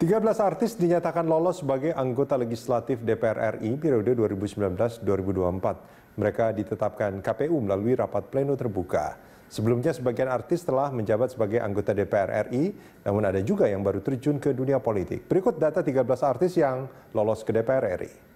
13 artis dinyatakan lolos sebagai anggota legislatif DPR RI periode 2019-2024. Mereka ditetapkan KPU melalui rapat pleno terbuka. Sebelumnya sebagian artis telah menjabat sebagai anggota DPR RI, namun ada juga yang baru terjun ke dunia politik. Berikut data 13 artis yang lolos ke DPR RI.